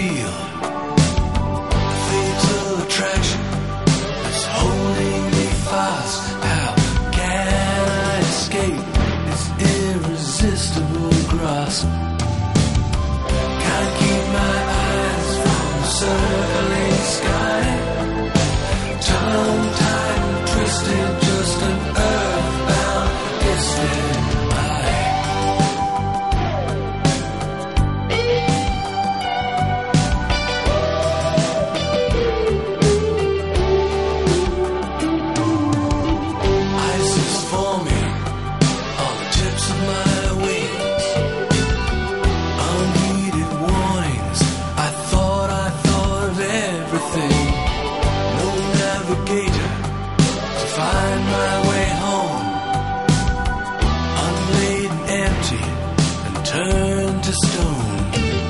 feel the fatal attraction is holding me fast. How can I escape its irresistible grasp? Can't keep my eyes from the circling sky. Tongue tied and twisted, just an earthbound distant eye. Ice is forming on the tips of my wings. Unheeded warnings, I thought of everything. No navigator to find my way home. Unladen, empty, and turned to stone.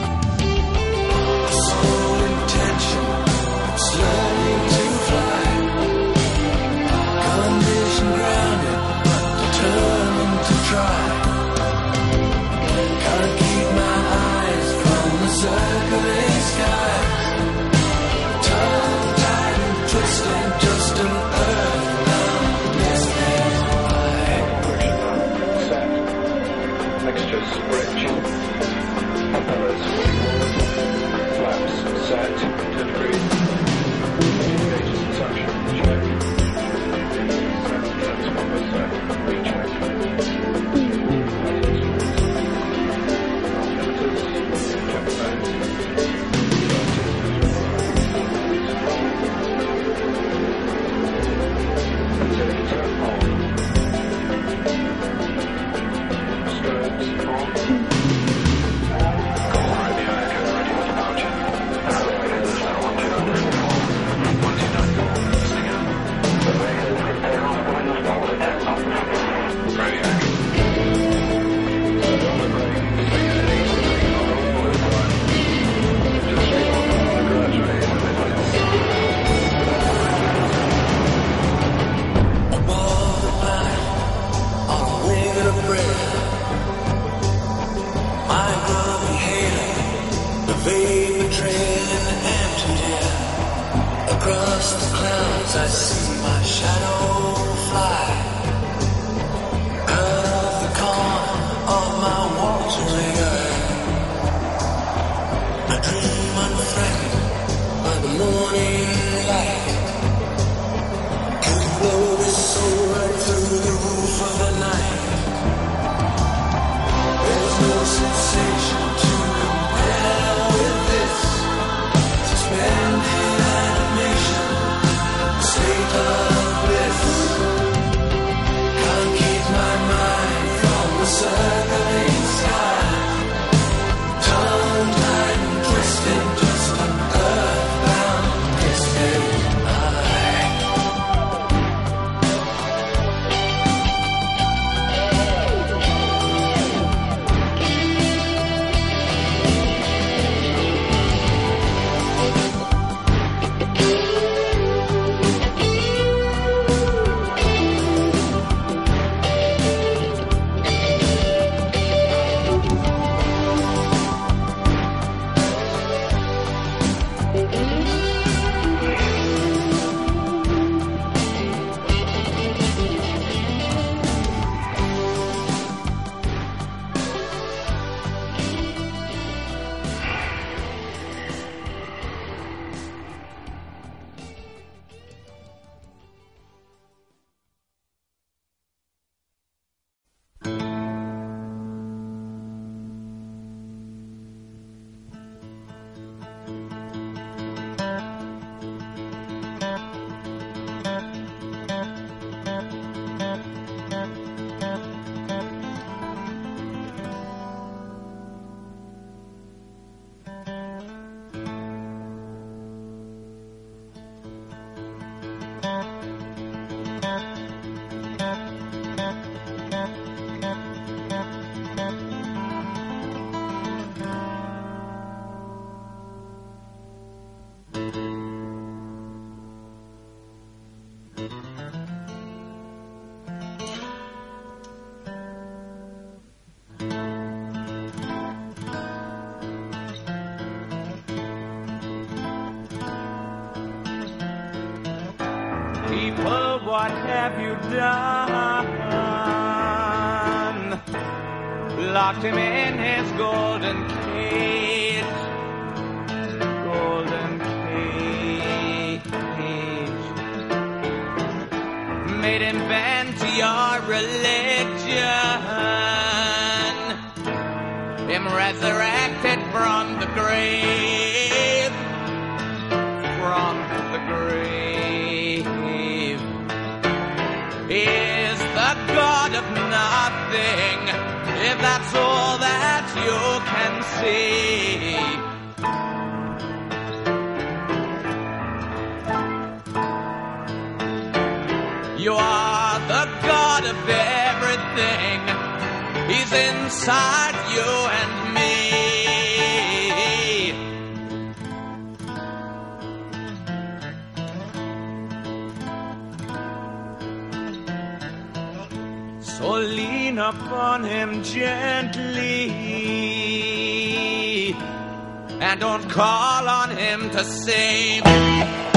A sole intention, it's learning to fly. Condition grounded, but determined to try. Can't keep my eyes from the circling skies. Tongue tied and twisted, just an earthbound distant eye. Set. Mixtures rich. Propellers flaps set to degree. Gauges and suction check. Transformer set. Recheck. Check Above the planet, on a wing and a prayer, my grubby halo, the vapor trail in the empty air. Across the clouds I see my shadow fly. Out of the corner of my watering eye, I dream unfriended by the morning light. Could blow this soul right through the roof of the night. There's no sensation to compare with this. Suspended animation, state of bliss. Can't keep my mind from the circling sky. Tongue tied and twisted, just an earthbound distant People, what have you done? Locked him in his golden cage. Golden cage. Made him bend to your religion. Him resurrected from the grave. From the grave. Is the God of nothing, if that's all that you can see. You are the God of everything. He's inside you and me. So lean upon him gently, and don't call on him to save.